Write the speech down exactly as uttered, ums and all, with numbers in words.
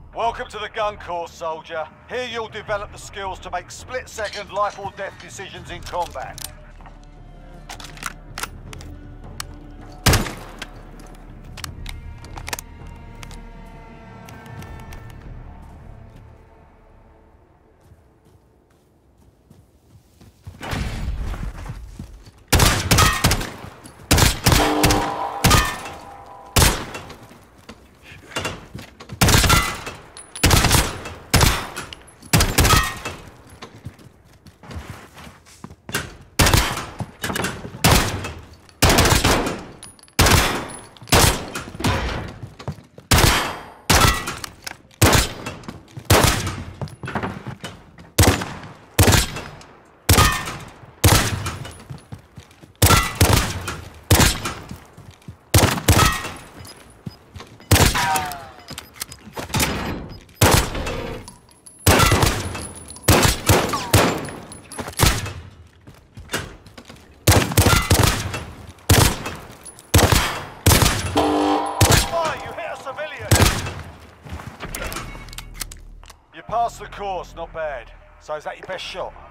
Welcome to the gun course, soldier. Here you'll develop the skills to make split-second life or death decisions in combat. You passed the course, not bad. So is that your best shot?